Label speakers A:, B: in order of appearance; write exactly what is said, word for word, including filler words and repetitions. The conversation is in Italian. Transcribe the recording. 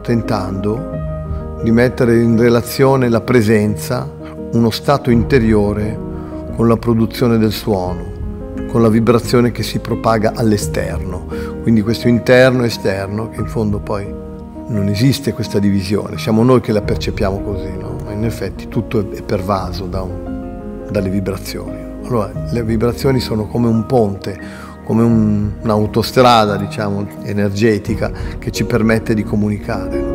A: tentando di mettere in relazione la presenza, uno stato interiore, con la produzione del suono, con la vibrazione che si propaga all'esterno. Quindi questo interno e esterno, che in fondo poi non esiste questa divisione, siamo noi che la percepiamo così, no? Ma in effetti tutto è pervaso da un, dalle vibrazioni. Allora, le vibrazioni sono come un ponte, come un, un'autostrada, diciamo, energetica, che ci permette di comunicare.